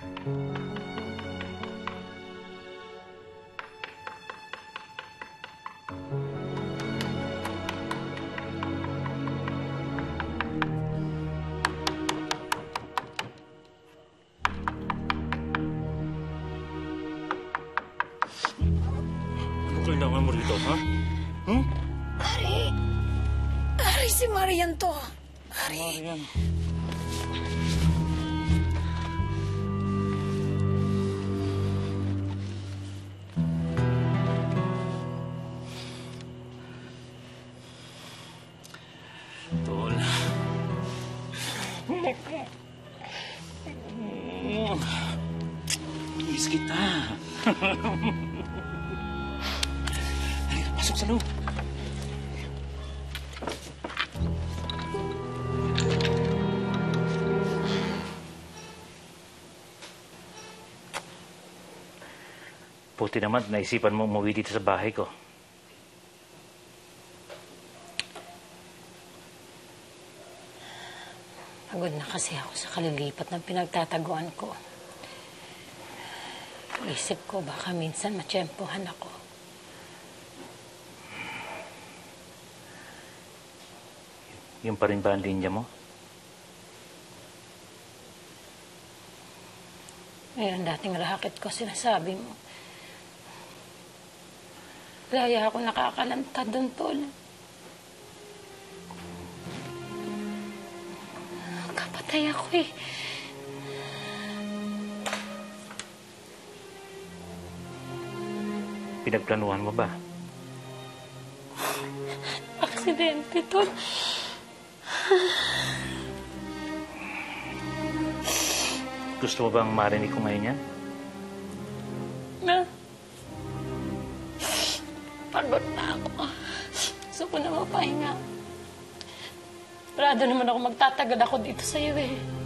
Kailangan mo rito, ha? Ari, si Marian to. Ari. Marian. Tol. Miss kita. Pasok sa loob. Buti naman, naisipan mo umuwi dito sa bahay ko. Pagod na kasi ako sa kalilipat ng pinagtataguan ko. Isip ko, baka minsan matsyempohan ako. Yung pa rin ba ang linya mo? Ngayon, dating racket ko, sinasabi mo. Laya ako nakakalantad doon, Tol. Kapatay ako eh. Pinagplanuhan mo ba? Aksidente, Tol. Gusto mo bang marinig ko ngayon yan? Na. Pagod na ako. Gusto ko na mapahinga. Prado naman ako magtatagal ako dito sa'yo eh.